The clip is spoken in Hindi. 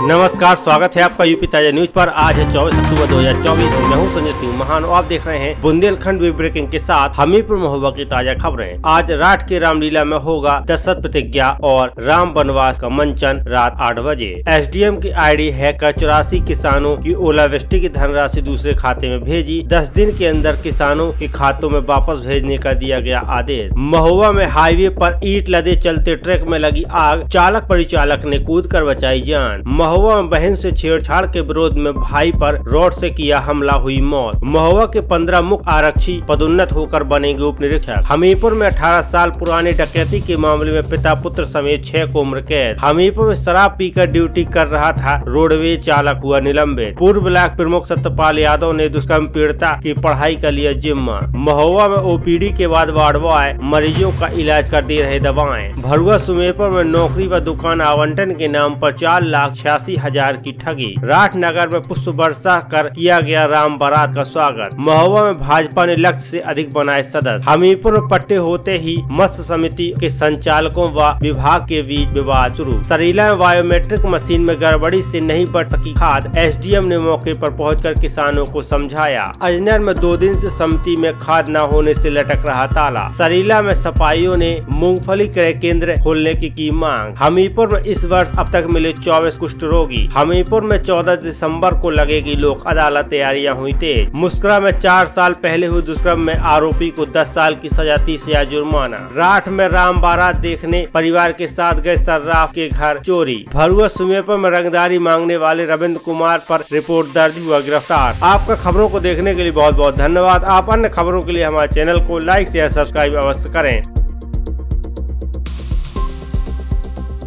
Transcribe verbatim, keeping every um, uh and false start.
नमस्कार, स्वागत है आपका यूपी ताजा न्यूज पर। आज है चौबीस अक्टूबर दो हजार चौबीस। मैं हूं संजय सिंह महान और आप देख रहे हैं बुंदेलखंड वी ब्रेकिंग के साथ हमीरपुर महोबा की ताजा खबरें। आज राठ के रामलीला में होगा दशरथ प्रतिज्ञा और राम वनवास का मंचन रात आठ बजे। एसडीएम की आईडी हैक कर चौरासी किसानों की ओलावृष्टि की धनराशि दूसरे खाते में भेजी। दस दिन के अंदर किसानों के खातों में वापस भेजने का दिया गया आदेश। महोबा में हाईवे पर ईंट लदे चलते ट्रक में लगी आग, चालक परिचालक ने कूद कर बचाई जान। महोबा में बहन से छेड़छाड़ के विरोध में भाई पर रॉड से किया हमला, हुई मौत। महोबा के पंद्रह मुख्य आरक्षी पदोन्नत होकर बनेंगे उप निरीक्षक। हमीरपुर में अठारह साल पुराने डकैती के मामले में पिता पुत्र समेत छह को उम्र कैद। हमीरपुर में शराब पीकर ड्यूटी कर रहा था रोडवेज चालक हुआ निलंबित। पूर्व ब्लॉक प्रमुख सत्यपाल यादव ने दुष्कर्म पीड़िता की पढ़ाई का लिया जिम्मा। महोबा में ओपीडी के बाद वार्ड बॉय मरीजों का इलाज कर दे रहे दवाएं। भरुआ सुमेरपुर में नौकरी व दुकान आवंटन के नाम पर चार लाख छियासी हजार की ठगी। राठ नगर में पुष्प वर्षा कर किया गया राम बारात का स्वागत। महोबा में भाजपा ने लक्ष्य से अधिक बनाए सदस्य। हमीरपुर में पट्टे होते ही मत्स्य समिति के संचालकों व विभाग के बीच विवाद शुरू। सरीला में बायोमेट्रिक मशीन में गड़बड़ी से नहीं बढ़ सकी खाद। एसडीएम ने मौके पर पहुंचकर किसानों को समझाया। अजनर में दो दिन से समिति में खाद न होने से लटक रहा ताला। सरीला में सफाइयों ने मूंगफली क्रय केंद्र खोलने की की मांग। हमीरपुर में इस वर्ष अब तक मिले चौबीस कुष्ठ रोगी। हमीरपुर में चौदह दिसंबर को लगेगी लोक अदालत, तैयारियां हुई तेज। मुस्करा में चार साल पहले हुए दुष्कर्म में आरोपी को दस साल की सजा, तीस हजार जुर्माना। राठ में राम बारात देखने परिवार के साथ गए सर्राफ के घर चोरी। भरुआ सुमेरपुर में रंगदारी मांगने वाले रविंद्र कुमार पर रिपोर्ट दर्ज हुआ गिरफ्तार। आपका खबरों को देखने के लिए बहुत बहुत धन्यवाद। आप अन्य खबरों के लिए हमारे चैनल को लाइक शेयर सब्सक्राइब अवश्य करें।